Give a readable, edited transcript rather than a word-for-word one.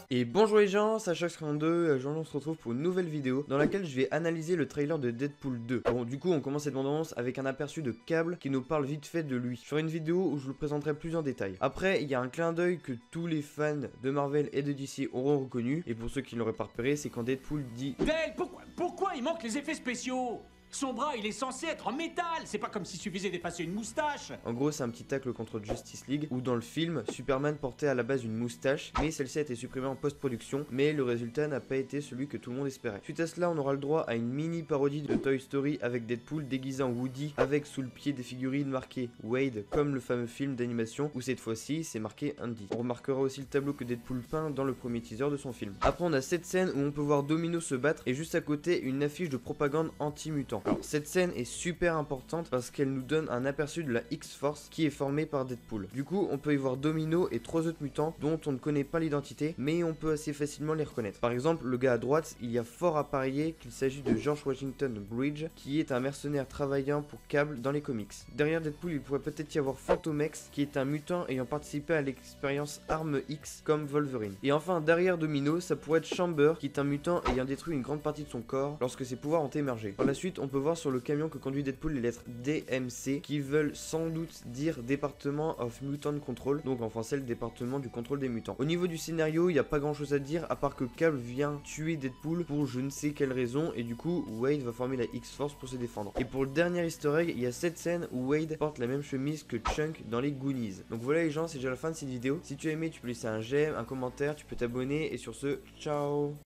Et bonjour les gens, c'est Shox32, aujourd'hui on se retrouve pour une nouvelle vidéo dans laquelle je vais analyser le trailer de Deadpool 2. Bon, du coup on commence cette bande-annonce avec un aperçu de Cable qui nous parle vite fait de lui. Je ferai une vidéo où je vous le présenterai plus en détail. Après, il y a un clin d'œil que tous les fans de Marvel et de DC auront reconnu, et pour ceux qui ne l'auraient pas repéré, c'est quand Deadpool dit Del, pourquoi il manque les effets spéciaux? Son bras, il est censé être en métal. C'est pas comme s'il suffisait d'effacer une moustache. En gros, c'est un petit tacle contre Justice League, où dans le film, Superman portait à la base une moustache, mais celle-ci a été supprimée en post-production, mais le résultat n'a pas été celui que tout le monde espérait. Suite à cela, on aura le droit à une mini parodie de Toy Story avec Deadpool déguisé en Woody, avec sous le pied des figurines marquées Wade, comme le fameux film d'animation, où cette fois-ci, c'est marqué Andy. On remarquera aussi le tableau que Deadpool peint dans le premier teaser de son film. Après, on a cette scène où on peut voir Domino se battre, et juste à côté, une affiche de propagande anti-mutant. Alors, cette scène est super importante parce qu'elle nous donne un aperçu de la X-Force qui est formée par Deadpool. Du coup, on peut y voir Domino et 3 autres mutants dont on ne connaît pas l'identité, mais on peut assez facilement les reconnaître. Par exemple, le gars à droite, il y a fort à parier qu'il s'agit de George Washington Bridge, qui est un mercenaire travaillant pour Cable dans les comics. Derrière Deadpool, il pourrait peut-être y avoir Phantom X, qui est un mutant ayant participé à l'expérience Arme X comme Wolverine. Et enfin, derrière Domino, ça pourrait être Chamber, qui est un mutant ayant détruit une grande partie de son corps lorsque ses pouvoirs ont émergé. Par la suite, on peut voir sur le camion que conduit Deadpool les lettres DMC qui veulent sans doute dire Department of Mutant Control, donc en français le département du contrôle des mutants. Au niveau du scénario, il n'y a pas grand chose à dire à part que Cable vient tuer Deadpool pour je ne sais quelle raison et du coup Wade va former la X-Force pour se défendre. Et pour le dernier easter egg, il y a cette scène où Wade porte la même chemise que Chunk dans les Goonies. Donc voilà les gens, c'est déjà la fin de cette vidéo. Si tu as aimé, tu peux laisser un j'aime, un commentaire, tu peux t'abonner et sur ce, ciao.